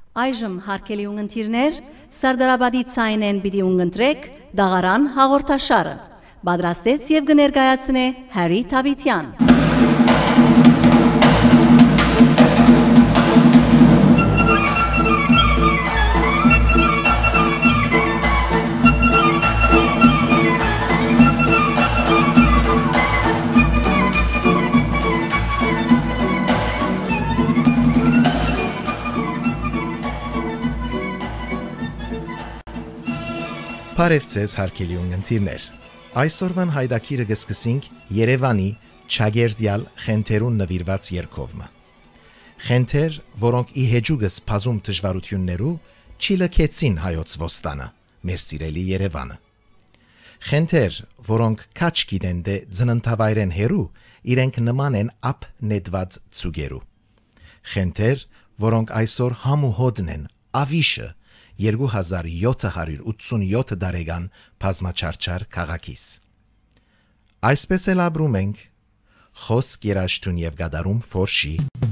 Այժմ հարգելի ունգընտիրներ, Սարդարաբադի ցայնեն պիտի ունգընտրեք Դաղարան հաղորդաշարը։ Պատրաստեց եւ կներկայացնե Հարի Թավիթյան։ Բարև ձեզ հարգելի ունգընտիրներ։ Այսօրվան հայդակիրը կսկսենք Երևանի Չագերդյալ խենթերուն նվիրված երգովը։ Խենթեր, որոնք ի հեջուկս բազում դժվարություններու չիլքեցին հայոց ոստանը, մեր սիրելի Երևանը։ Խենթեր, որոնք քաչ գիտեն դե ծննդավայրեն հերու, իրենք նման են ափ նետված ցուգերու։ Խենթեր, որոնք այսօր համու հոդն են, ավիշը 2787 տարեկան բազմաչարչար քաղաքիս։ Այսպես էլ ապրում ենք, խոսք երաշտուն եւ գադարում ֆորշի։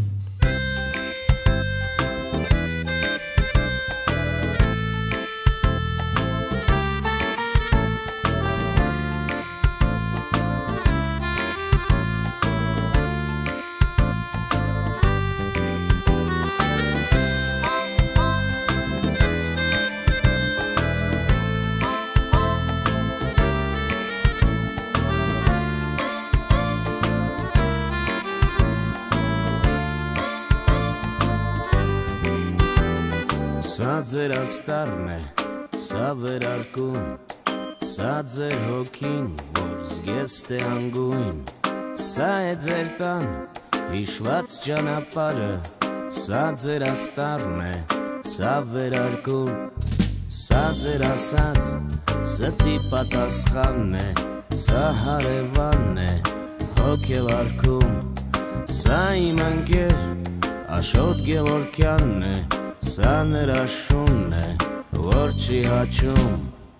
Սա ձեր աստառն է, սա վերարկուն, սա ձեր հոգին, որ զգեստ է անգույն, սա է ձեր տան, հիշված ճանապարհը, սա ձեր աստառն է, սա վերարկուն, սա ձեր ասած, ստի պատասխանն է, սա հարևանն է, հոգեվարքում, սա իմ ընկեր, Աշոտ Գևորգյանն է, Սա նրա շունն է, որ չի հաչում,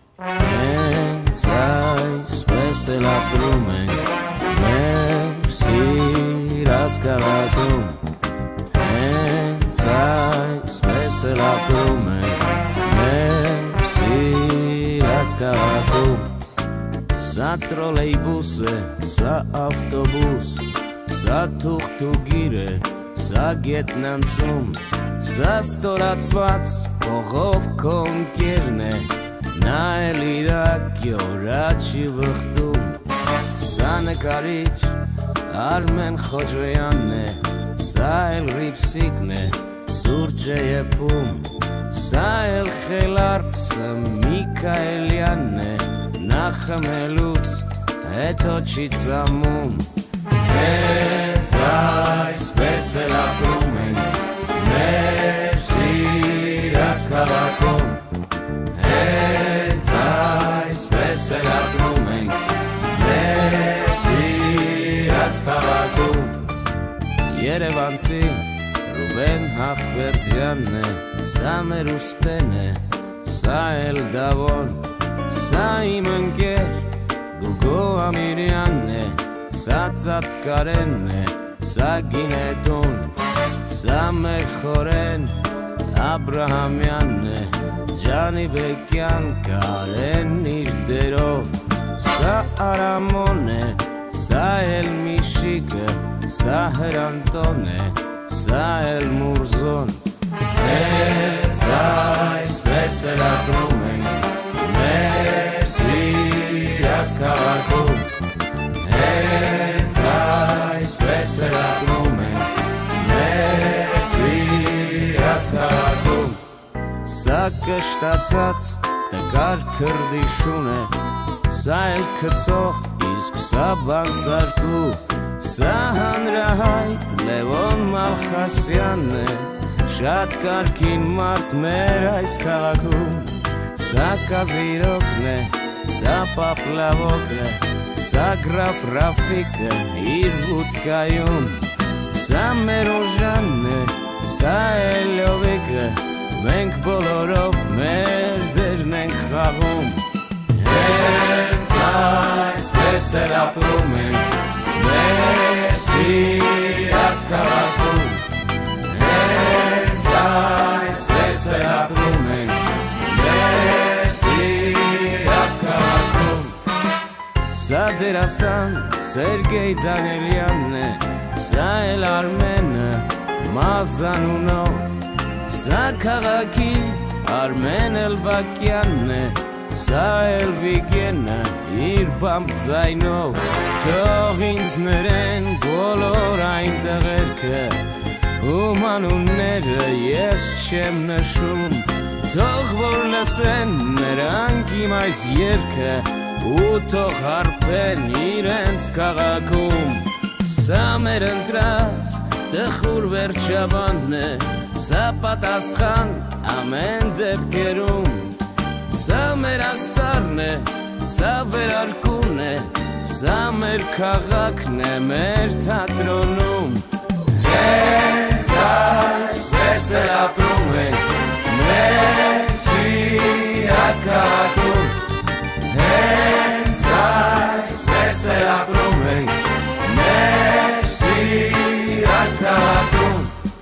հենց այսպես էլ ապրում ենք, մեր սիրած քաղաքում, հենց այսպես էլ ապրում ենք, մեր սիրած քաղաքում, սա տրոլեյբուս է, սա ավտոբուս, սա թուղթուգիր է, սա գետնանցում, Սա ստորացված փողով քո ընկերն է, նա էլ իրակյոր աչի վխտում, սա նկարիչ Արմեն Խոջոյանն է, սա էլ ռիփսիկն է, սուրճ է եփում, սա էլ խելարկսը Միքայելյանն է, նա խմելուց հետո չի ծամում, հենց այսպես էլ ապրում ենք, մեր սիրած քաղաքում, հենց այսպես էլ ապրում ենք, մեր սիրած քաղաքում, Երևանցի Ռուբեն Հախվերդյանն է, սա մեր ուստեն է, սա էլ Դավոն, սա իմ ընկեր Գուգո Ամիրյանն է, սա Ծատկարենն է, սա Գինետուն, Սա մեր խորեն Աբրահամյանն է, Ջանիբեկյան Կարեն իր դերով, Սա Արամոն է, սա էլ Միշիկը, սա Հրանտոն է, սա էլ Մուրզոն, հենց այսպես էլ ապրում ենք, մեր սիրած քաղաքում, հենց այսպես էլ ապրում ենք, մեր սիրած քաղաքում, սա կշտացած տկար քրդիշուն է, սա էլ քծող իսկ սա բանսարկու, սա հանրահայտ Լևոն Մալխասյանն է, շատ կարգին մարդ մեր այս քաղաքում, սա Կազիրոկն է, սա Պապլավոկն է, սա գրաֆ Ռաֆիկը իր վուտկայում, Սա մեր ուժանն է, սա էլ լովիկը, մենք բոլորով մեր դերն ենք խաղում, հենց այսպես էլ ապրում ենք, մեր սիրած քաղաքում, հենց այսպես հասան Սերգեյ Դանելյանն է, սա էլ Արմենը Մազանունով, սա քաղաքի Արմեն Էլբակյանն է, սա էլ Վիգենը իր բամբ ձայնով Թող ինձ ներեն բոլոր այն տղերքը Ում անունները ես չեմ նշում Թող որ լսեն նրանք իմ այս երգը Ու թող հարբեն իրենց քաղաքում Սա մեր ընտրած տխուր վերջաբանն է Սա պատասխան ամեն դեպքերում Սա մեր աստառն է, սա վերարկուն է Սա մեր քաղաքն է, մեր թատրոնում Հենց այսպես էլ ապրում ենք Մեր սիրած քաղաքում Հենց այսպես էլ ապրում ենք Մեր սիրած քաղաքում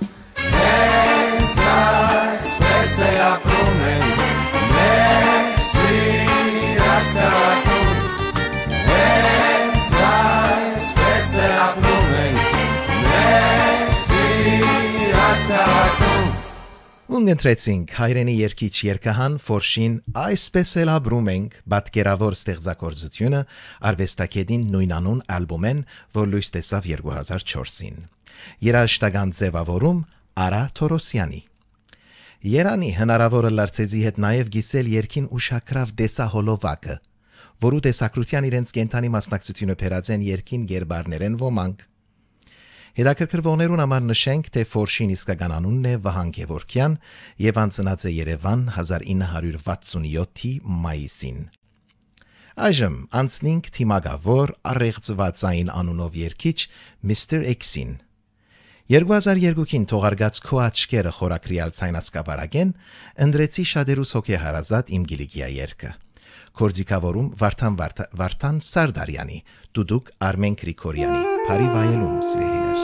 Հենց այսպես էլ ապրում ենք Մեր սիրած քաղաքում Հենց այսպես էլ ապրում ենք Մեր սիրած քաղաքում Ունգընտրեցինք հայրենի երգիչ երգահան Ֆորշին «Այսպես էլ ապրում ենք» պատկերավոր ստեղծագործությունը արվեստագետին նույնանուն ալբոմեն, որ լույս տեսավ 2004-ին։ Երաժշտական ձևավորում Արա Թորոսյանի։ Երանի հնարավոր լարցեզի հետ նաև գիսել երգին ուշակրավ դեսահոլովակը, որու տեսակրության իրենց կենթանի մասնակցությունը փերած են երգին գերբարներեն ոմանք։ Հետաքրքրվողներուն համար նշենք, թե Ֆորշին իսկական անունն է Վահան Գևորգյան եւ անցնած է Երևան 1967-ի մայիսին։ Այժմ անցնենք թիմագավոր առեղծվածային անունով երգիչ Mr. X-ին։ 2002-ին թողարկած «Քո աչքերը» խորագրիալ ցայնասկավարագեն ընդրեցի շատերուս հոգեհարազատ իմ գիլիգիա երգը։ Կորձիկավորում Վարդան Սարդարյանի, Դուդուկ Արմեն Գրիգորյանի, Փարի վայելում սիրելիներ։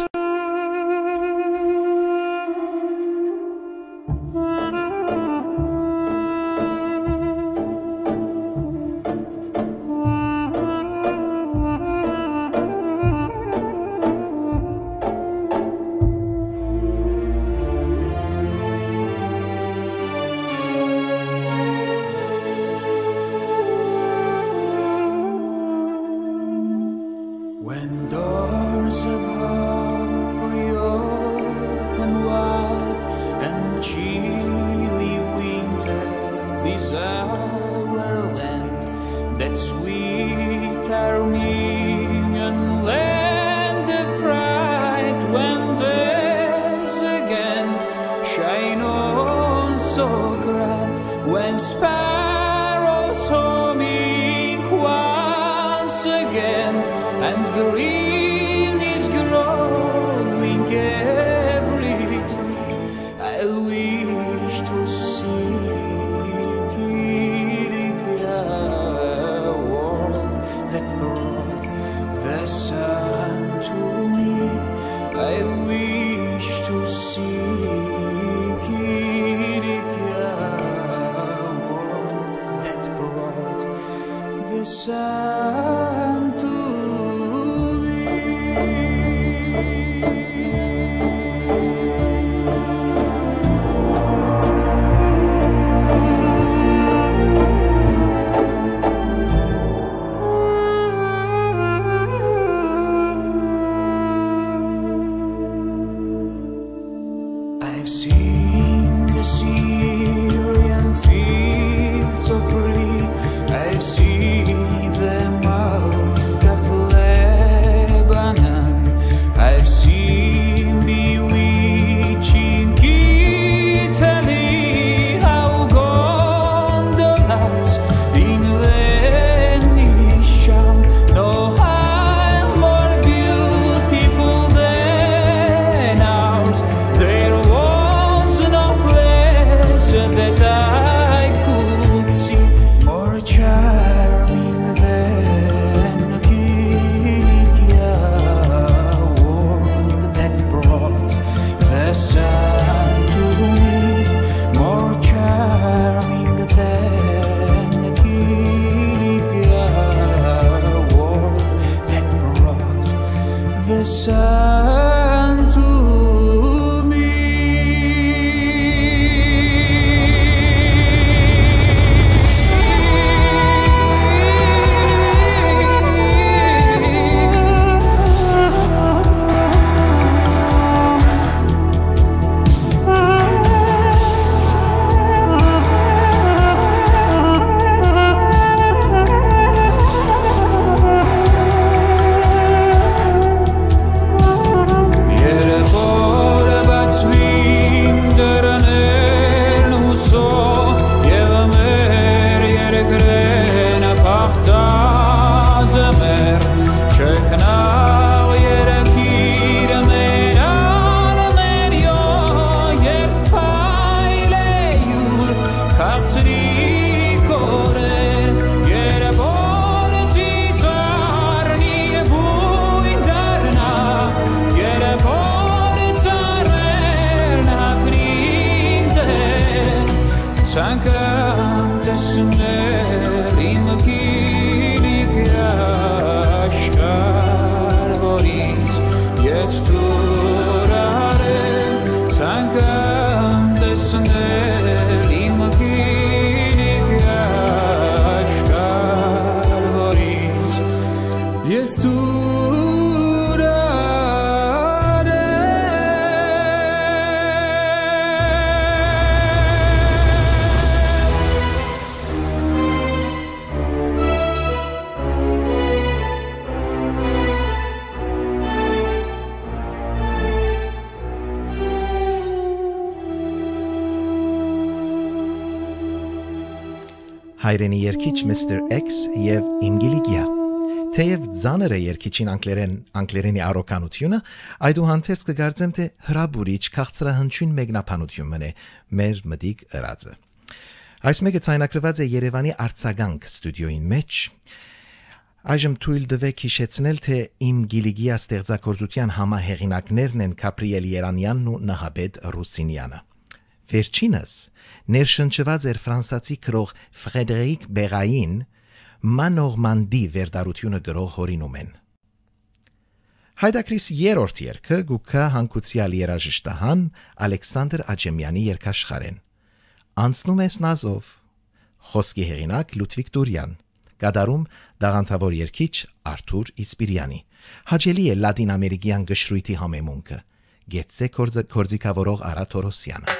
When doors of hope reopen wide and chilly winter this our land, that sweet Armenian land of pride, when days again shine on so bright, when sparrows homing once again. And green is growing every tree. I wish to see Kirika, world that brought the sun to me. I wish to see Kirika, world that brought the sun to me. I've seen the Syrian fields so free. I've seen the Mount of Lebanon. I've seen bewitching Italy. How gondolas in Venice shone. No eye more beautiful than ours. There was հայրենի երգիչ Mr. X եւ Իմգիլիգիա։ Թեև ծանր է երգիչին անգլերենի առոկանությունը, այդուհանդերձ կգարձեմ, թե հրաբուրիչ քաղցրահնչյուն մեկնաբանություն մնե մեր մտիկ ըրածը։ Այս մեկը ցայնակրված է Երևանի արձագանք ստուդիոյին մեջ։ Այժմ թույլ տվեք հիշեցնել, թե Իմգիլիգիա ստեղծագործության համահեղինակներն են Գաբրիել Երանյանն ու Նահաբետ Ռուսինյանը։ Վերջինս ներշնչված էր ֆրանսացի գրող Ֆրեդերիկ Բերային Մանորմանդի վերդարությունը գրող հորինում են։ Հայդակրիս երրորդ երգը գուքա հանկուցյալ երաժշտահան Ալեքսանդր Աջեմյանի երգաշխարեն։ Անցնում ես նազով, խոսքի հեղինակ Լուդվիգ Դուրյան, կատարում դաղանթավոր երգիչ Արթուր Իսպիրյանի։ Հաճելի է լատին ամերիկյան գշրույթի համեմունքը։ Գեցե կորձիկավորող Արա Թորոսյանը։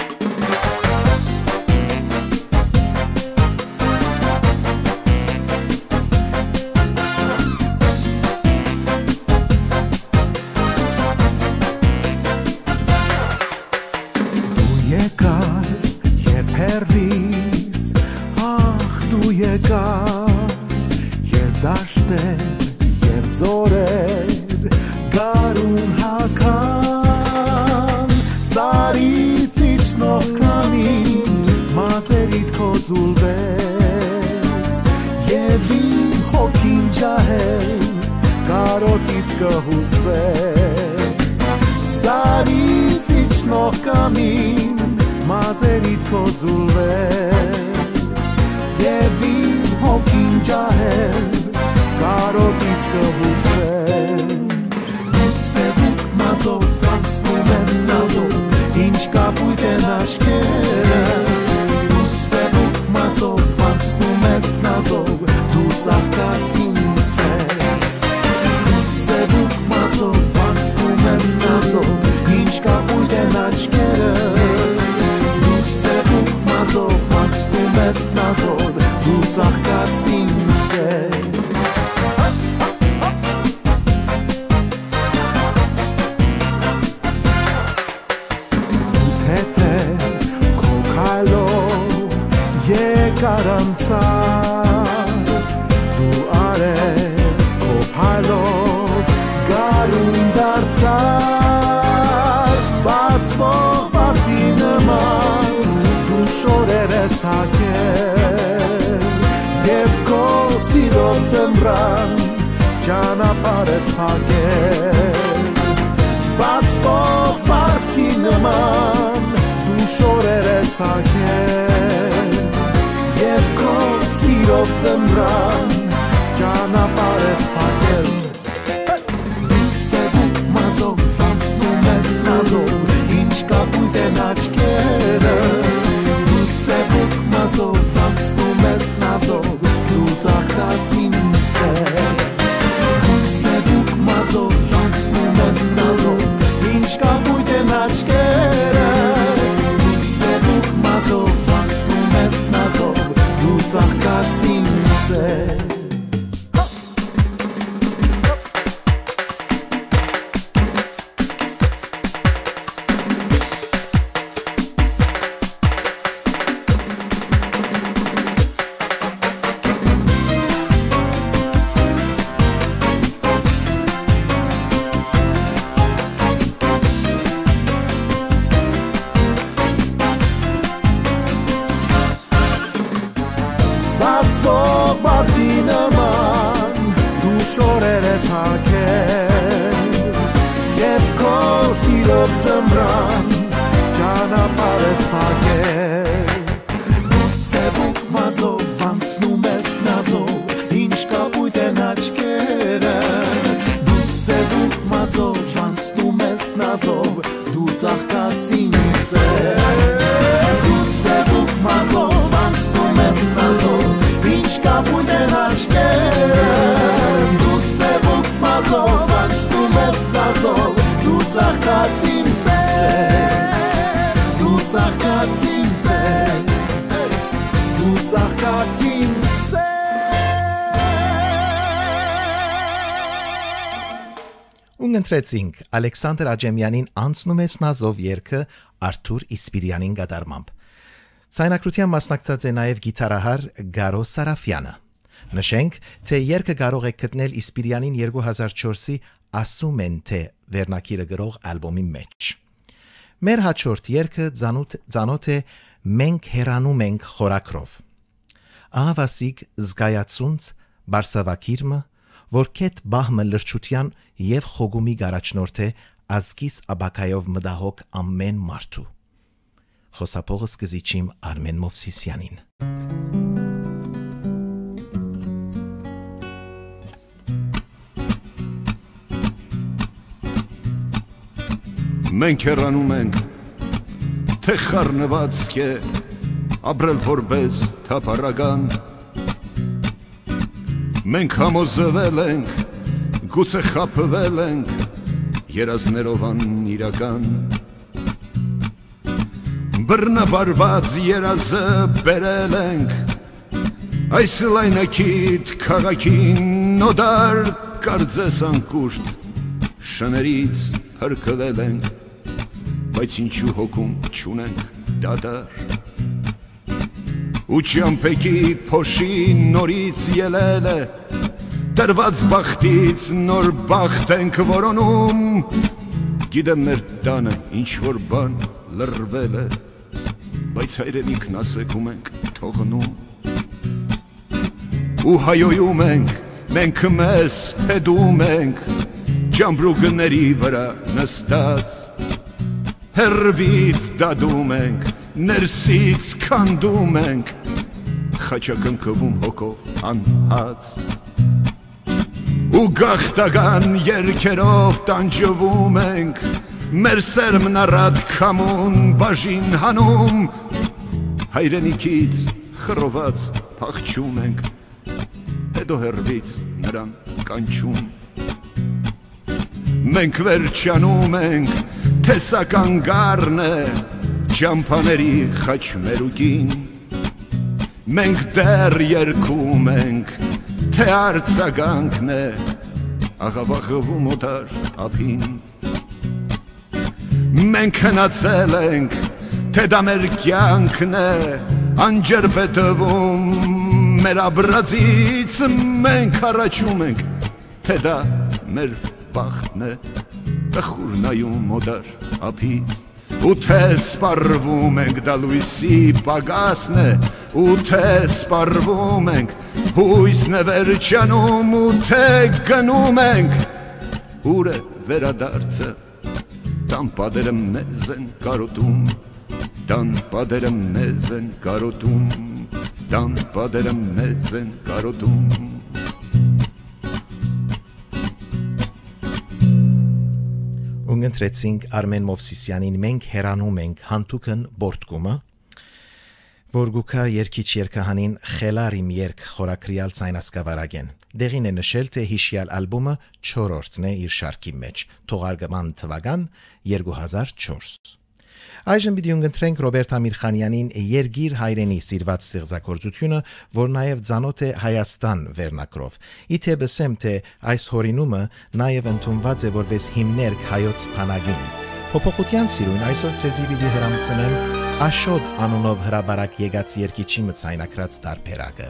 Ունգընտրեցինք Ալեքսանդր Աջեմյանին անցնում ես նազով երգը Արթուր Իսպիրյանին գդարմամբ։ Ցայնակրության մասնակցած է նաև գիտարահար Գարո Սարաֆյանը։ Նշենք, թե երգը կարող եք գտնել Իսպիրյանին 2004-ի «Ասում են թե» վերնակիրը գրող ալբոմի մեջ։ Մեր հաջորդ երգը ծանոթ է «Մենք հեռանում ենք» խորագրով։ Ահավասիկ զգայացունց բարսավակիրմը, որ կետ բահմը լրջության և խոգումի գարաչնորդ է ազգիս աբակայով մդահոգ ամեն մարդու։ Խոսափողը սկզիչիմ Արմեն Մովսիսյանին։ Մենք հեռանում ենք, թե խառնվածք է ապրել որպես թափառական։ Մենք համոզվել ենք, գուցե խաբվել ենք, երազներով անիրական։ Բռնաբարված երազը բերել ենք, այս լայնակիտ քաղաքին նոդար կարծես անկուշտ շներից հրկվել ենք, բայց ինչու հոգում չունենք դադար։ Ու ճամփեքի փոշի նորից ելել է, դրված բախտից նոր բախտ ենք որոնում։ Գիտեմ մեր տանը ինչ-որ բան լրվել է, բայց հայրենիքն ասեքում ենք թողնում։ Ու հայոյում ենք, մենք մեզ փեդում ենք, ջամբրուկների վրա նստած, հեռվից դադում ենք, ներսից քանդում ենք, խաչակնքվում հոգով անհաց։ Ու գաղթական երգերով տանջվում ենք, մեր սերմն առատ քամուն բաժին հանում, հայրենիքից խռոված փախչում ենք, հետո հեռվից նրան կանչում։ Մենք վերջանում ենք, տեսական գառն է ճամփաների խաչմերուկին։ Մենք դեռ երգում ենք, թե արձագանքն է աղավաղվում օտար ափին։ Մենք հնացել ենք, թե դա մեր կյանքն է, անջրպետվում մեր աբրածից, մենք առաջում ենք, թե դա մեր բախտն է, տխուր նայում օտար ափից։ Ու թե սպառվում ենք, դա լույսի պագասն է, ու թե սպառվում ենք, հույսն է վերջանում, ու թե գնում ենք, ուր է վերադարձը, տան պատերը մեզ են կարոտում, տան պատերը մեզ են կարոտում, տան պատերը մեզ են կարոտում։ Ունգընտրեցինք Արմեն Մովսիսյանին «Մենք հեռանում ենք» հանտուկն բորտկումը, որ գուքա երկիչ երկահանին խելարիմ երկ խորակրիալ ցայնասկավարագեն։ Դեղին է նշել, թե հիշյալ ալբոմը 4-րդն է իր շարքի մեջ, թողարկման թվական 2004։ Այժմ պիտի ունգընտրենք Ռոբերտ Ամիրխանյանին «Երգիր հայրենի» սիրված ստեղծագործությունը, որ նաև ծանոթ է Հայաստան վերնակրով։ Իթե բսեմ, թե այս հորինումը նաև ընդունված է որպես հիմներք հայոց բանակին։ Փոփոխության սիրուն այսօր ցեզի պիտի հրամցնեմ Աշոտ անունով հրաբարակ եկած երգիչի մցայնակրած տարբերակը։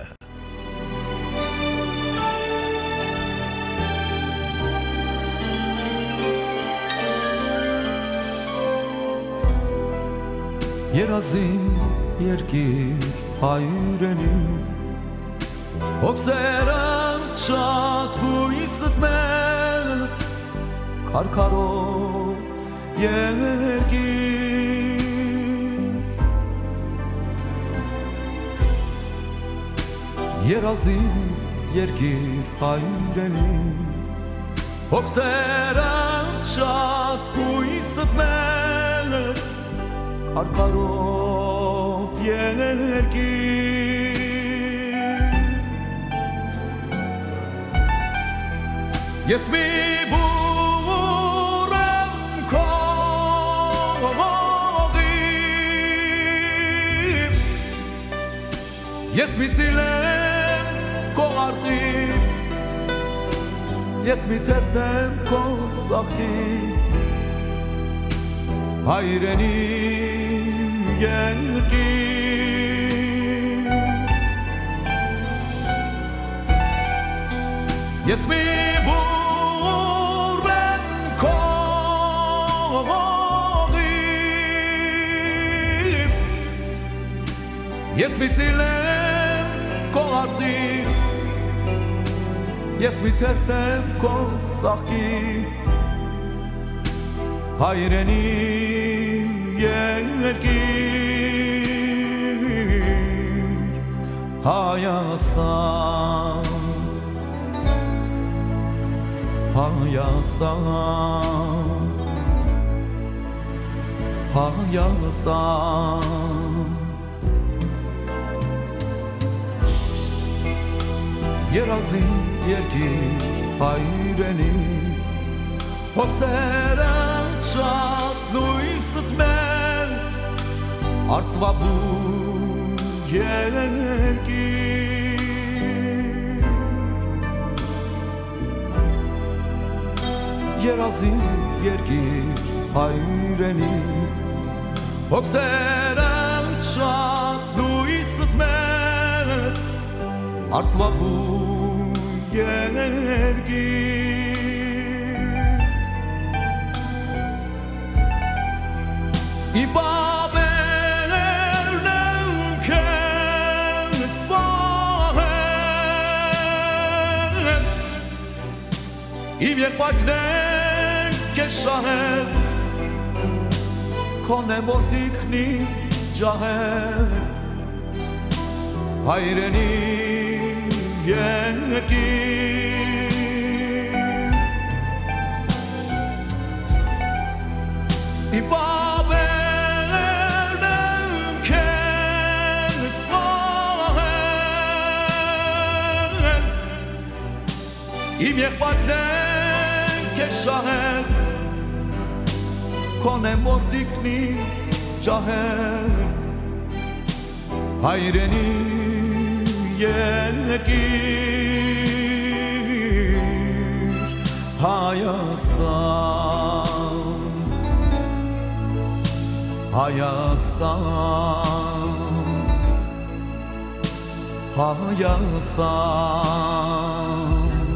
Երազին երկիր հայրենի, հոգսերն շատ հույսդ մեծ, քարքարոտ երկիր։ Երազին երկիր հայրենի, հոգսերն շատ հույսդ մեծ, Arkaro yergi Yes mi buram kodim Yes mi tilem koardim Yes mi terdem kozakdim Hayrenim yergi Ես մի բուր եմ կողի Ես մի ծիլ եմ կողարտի Ես մի թերթ եմ կող ծաղկի Հայրենի երկիր Հայաստան Հայաստան Հայաստան Երազի երկիր հայրենի Հոգսերը շատ լույսըտ մենտ Արծվաբու երկիր Երազի երկիր հայրենի Հոգսերը շատ լույսըտ մենտ Արծվաբու երկիր I babelern känns bahen I vjerpaknen keshahen Kone mortikni jahen Hayreni yergir I Im yekbaknen keshahen Kone mortikni jahen Hayreni yergir Hayastan Hayastan Hayastan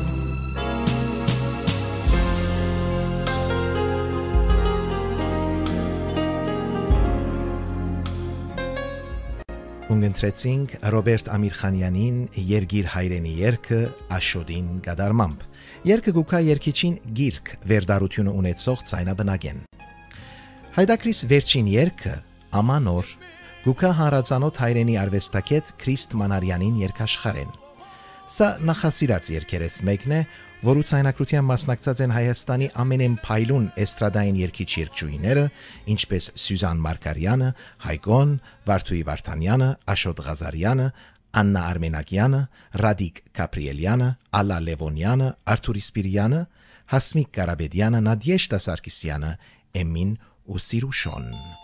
Ունգընտրեցինք Ռոբերտ Ամիրխանյանին Երգիր հայրենի երգը Աշոդին գադարմամբ։ Երգը գուքա երգիչին գիրք վերդարությունը ունեցող ցայնաբնագեն։ Հայդակրիս վերջին երգը Ամանոր գուքա հանրացանոթ հայրենի արվեստագետ Քրիստ Մանարյանին երգաշխարեն։ Սա նախասիրած երգերից մեկն է, որու ցայնակրության մասնակցած են Հայաստանի ամենեմփայլուն էստրադային երգիչ երգչուհիները, ինչպես Սյուզան Մարկարյանը, Հայգոն, Վարդուհի Վարդանյանը, Աշոտ Ղազարյանը, Աննա Արմենակյանը, Ռադիկ Կապրիելյանը, Ալա Լևոնյանը, Արթուր Իսպիրյանը, Հասմիկ Կարաբեդյանը, Նադիեշտա Սարգսյանը, Էմին ու Սիրուշոն։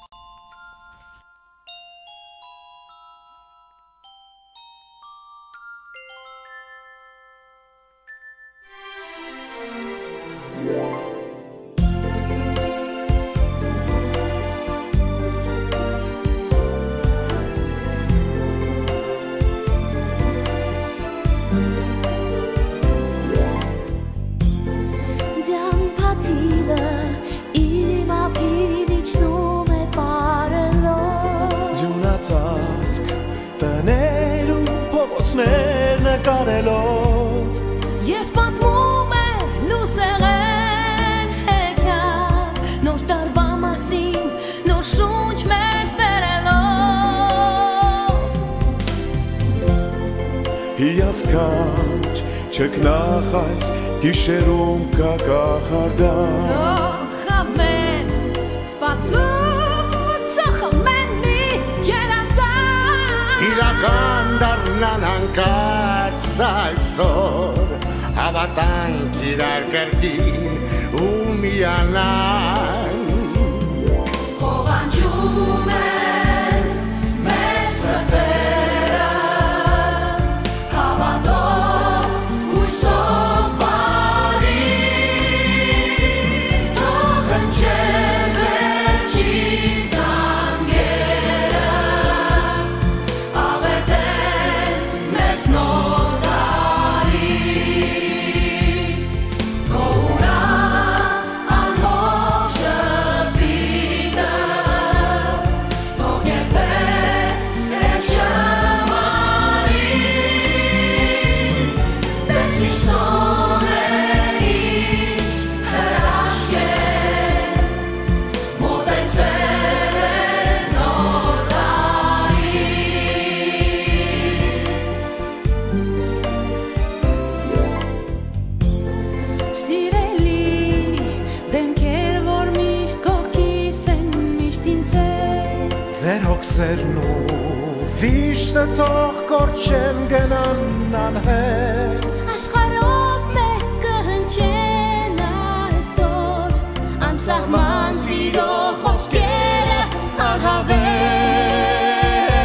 Եվ պատմում է լուսեղեն հեքիաթ Նոր տարվա մասին, նոր շունչ մեզ բերելով Հիասքանչ չկնախ այս գիշերում կակախարդան Թող խմեն, սպասում ու ծխմեն մի երազան Իրական դառնան հանկարծ այսօր Հավատանք իրար կրկին ու միանան Հողանջում են մեր սրտերը Հավատով հույսով բարի Թող հնչեն վերջի զանգերը Ավետեն մեզ նոր տարի Ձեր հոգսերն ու վիշտը թող կորչեն գնան անհեր Աշխարհով մեկ կհնչեն այսօր Անսահման սիրո խոսքերը առհավեր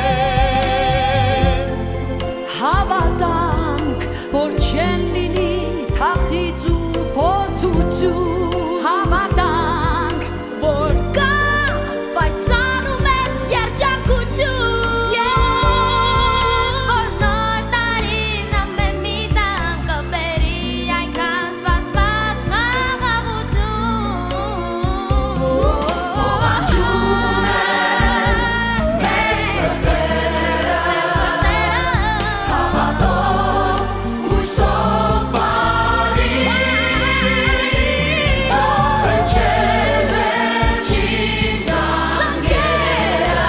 Հավատանք, որ չեն լինի թախից ու փորձություն Հավատանք, որ կա պայծառ ու մեծ երջանկություն Որ նոր տարին ամեն մի տան կբերի այնքան սպասված խաղաղություն Ով աչում է մեր սրտերը Հավատով հույսով բարի Խնչել վերջին զանգերը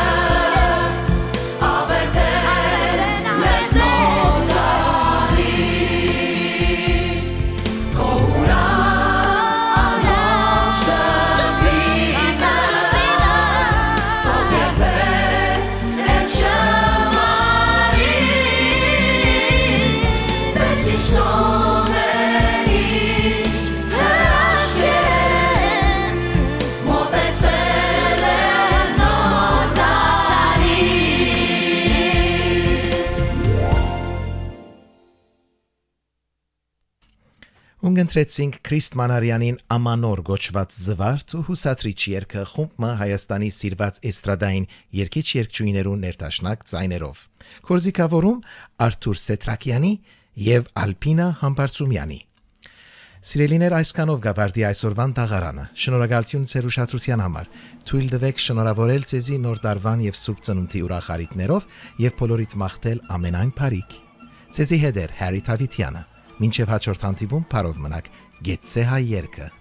Ավետել մեզ նոր տարի Քո ուրախ շփիթը Թող երբեք էլ չմարի Տեսի շնորհերից հրաշքեն Մոտեցել է նոր տարի Ունգընտրեցինք Քրիստ Մանարյանին ամանոր գոչված զվարթ ու հուսատրիչ երգը խումբը Հայաստանի սիրված էստրադային երգիչ-երգչուհիներու ներդաշնակ ձայներով։ Կորզիկավորում Արթուր Սետրակյանի եւ Ալպինա Համբարձումյանի։ Սիրելիներ, այսքանով գավարդի այսօրվան տաղարանը։ Շնորհակալություն ձեր ուշադրության համար։ Թույլ տվեք շնորհավորել ձեզի նոր տարվան եւ Սուրբ Ծնունդի ուրախարիտներով եւ բոլորիդ մաղթել ամենայն բարիք։ Ձեզի հետ էր Հարի Թավիթյանը։ Մինչև հաջորդ հանդիպում, բարով մնաք։ Գեցե հայ երգը։